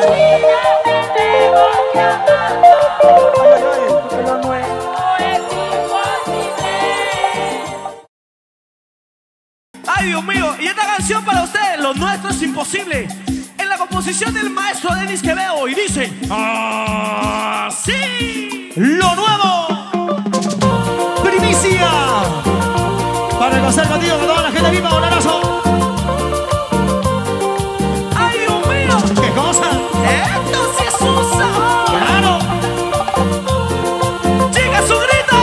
Ay, Dios mío, y esta canción para ustedes, lo nuestro es imposible. En la composición del maestro Denis Quevedo, y dice así: lo nuevo, primicia, para gozar contigo con toda la gente viva, un abrazo. Ay, Dios mío, ¿Qué cosa? esto sí es un sabor. Claro. Chica, su grito.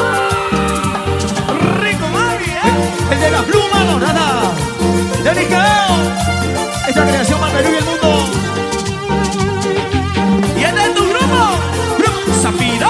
Rico, mami, El de la pluma dorada, Denis Quevedo. Esta creación para Perú y el mundo. Y este es tu grupo, Zafiro.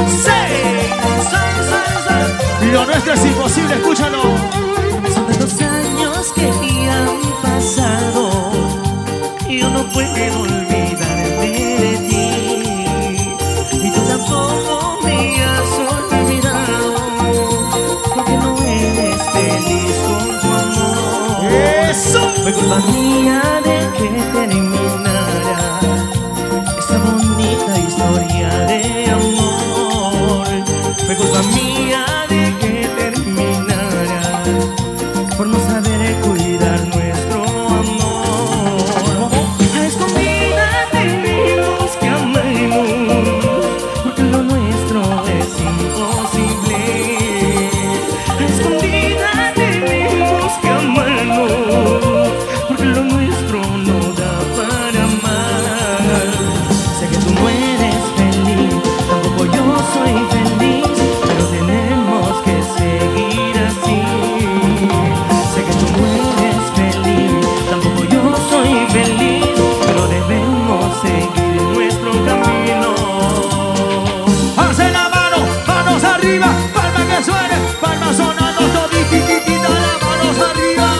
Lo nuestro es imposible, escúchalo. Son tantos años que han pasado y yo no puedo olvidarme de ti. Y tú tampoco me has olvidado, porque no eres feliz con tu amor. ¡Eso! Fue culpa mía de que terminara esta bonita historia de amor. Fue culpa mía de que terminara por no saber cuidar nuestro amor. A escondidas tenemos que amarnos, porque lo nuestro es imposible. A escondidas tenemos que amarnos, porque lo nuestro no da para amar. Sé que tú no eres feliz, tampoco yo soy feliz, pero tenemos que seguir así. Sé que tú no eres feliz, tampoco yo soy feliz, pero debemos seguir nuestro camino. Hace la mano, manos arriba, palma que suene, palmas sonando, todititita, las manos arriba.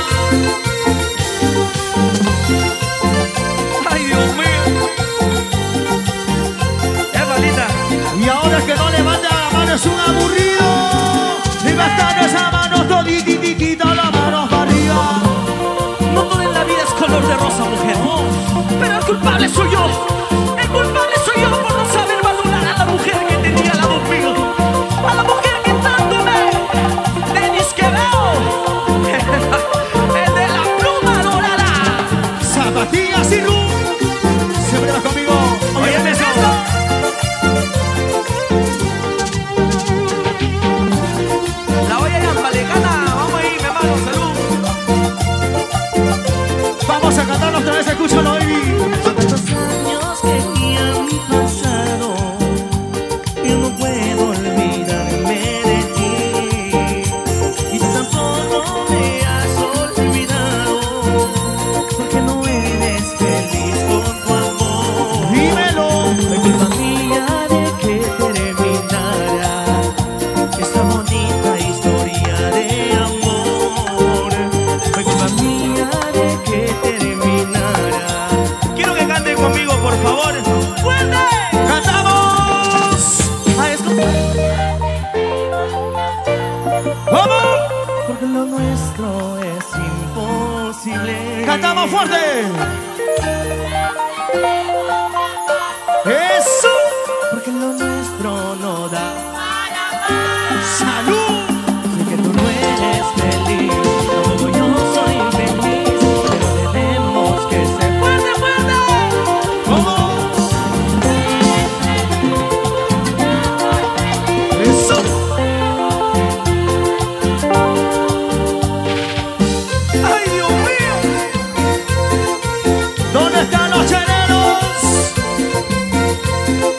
Ay, Dios mío. Es malita. Y ahora el que no levanta la mano es un aburrido. Y va a estar esa mano, todititita, las manos para arriba. No todo en la vida es color de rosa, mujer. Pero el culpable soy yo. El culpable soy yo por no saber valorar a la mujer que tenía al lado mío. A la mujer que tanto me... Denis Quevedo. El de la pluma dorada. Zapatillas y rum. Siempre vas conmigo. Oye, ¿qué es esto? La olla ya palegana. Vamos ahí, mi hermano. Salud. Vamos a cantarlo otra vez, escúchalo, baby. Son tantos años que han pasado, yo no puedo olvidarme de ti. Y tú tampoco me has olvidado, porque no eres feliz con tu amor. Dímelo. Fue culpa mía de que terminara esta bonita historia de amor. Fue culpa mía de que terminara. Quiero que canten conmigo, por favor. ¡Fuerte! ¡Cantamos! A escondidas, ¡Vamos! porque lo nuestro es imposible. ¡Cantamos fuerte! ¡Eso! Porque lo nuestro no da. ¡Salud! Sé que tú no eres feliz, tampoco yo soy feliz, pero tenemos que ser fuerte, fuerte. ¡Vamos! ¡Eso! ¡Ay, Dios mío! ¿Dónde están los cheleros?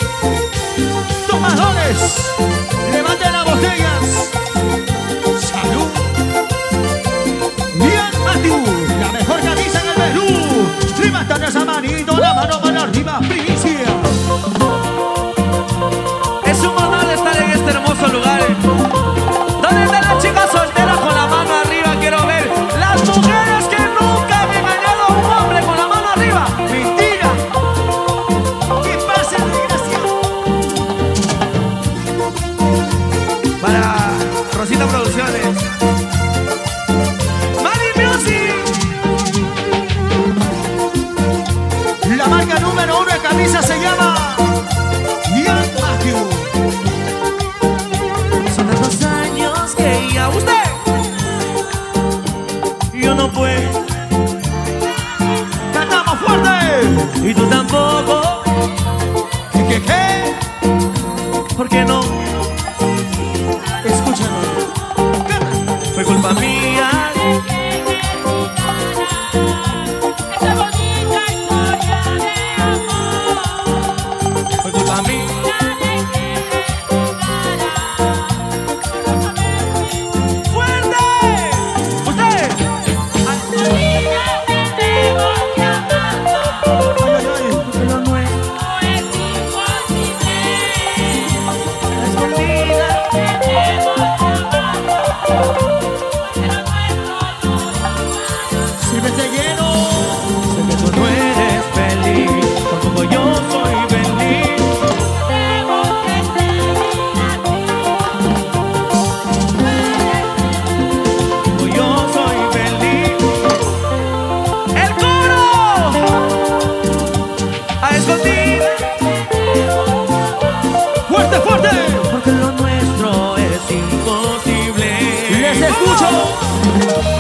no puedo. ¡Cantamos fuerte! Y tú tampoco. ¿Qué? ¿Por qué no? Escúchame. Fue culpa mía. Esa bonita historia de amor. Fue culpa mía. ¡Fuerte, fuerte! Porque lo nuestro es imposible. ¡Les escucho!